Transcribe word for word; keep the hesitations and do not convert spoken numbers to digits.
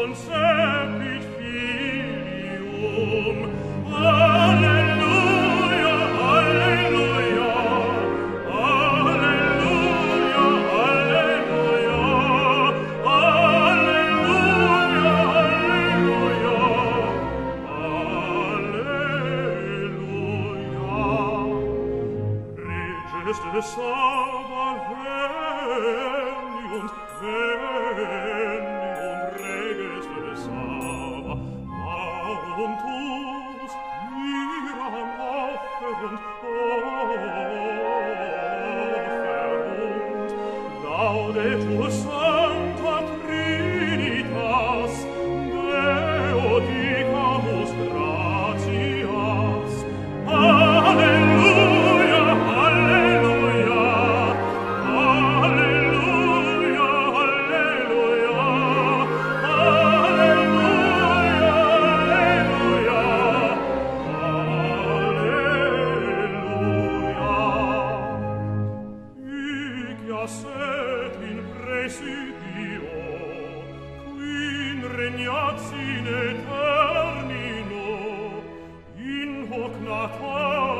concepit filium. Alleluia, alleluia, alleluia, alleluia, alleluia, alleluia, alleluia. Reges de Saba veniunt, veniunt, reges de Saba, auntus iram offerunt, offerunt, laudetur Sancta Trinitas, Deo dicamus gratias. Alleluia, alleluia, alleluia, alleluia, alleluia, alleluia. Hic jacet in presidio, quin regnat sine termino, in hoc natal